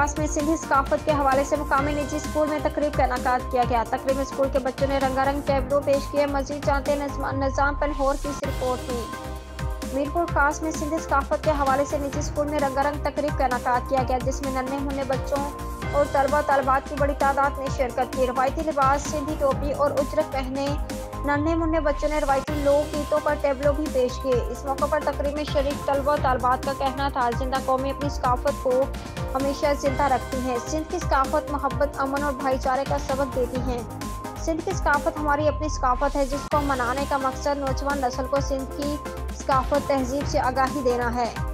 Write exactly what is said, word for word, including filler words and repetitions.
खास में सिंधी सकाफत के हवाले से मुकामी निजी स्कूल में तकरीब का इनेकाद किया गया। तकरीब में स्कूल के बच्चों ने रंगारंग टैबलो पेश किए। मजीद जानते हैं निजाम पनहोर की इस रिपोर्ट में। मीरपुर खास में सिंधी सकाफत के हवाले से निजी स्कूल में रंगारंग तकरीब का इनेकाद किया गया, जिसमें नन्हे मुन्ने बच्चों और तलबा तलबात की बड़ी तादाद ने शिरकत की। रवायती लिबास, सिंधी टोपी और उजरत पहने नन्हे मुन्ने बच्चों ने रवायती लोक गीतों पर टैबलो भी पेश किए। इस मौके पर तकरीब में शरीक तलबा तलबात का कहना था, जिंदा कौमें अपनी सकाफत को हमेशा जिंदा रखती हैं। सिंध की सकाफत मोहब्बत, अमन और भाईचारे का सबक देती हैं। सिंध की सकाफत हमारी अपनी सकाफत है, जिसको मनाने का मकसद नौजवान नस्ल को सिंध की सकाफत तहजीब से आगाही देना है।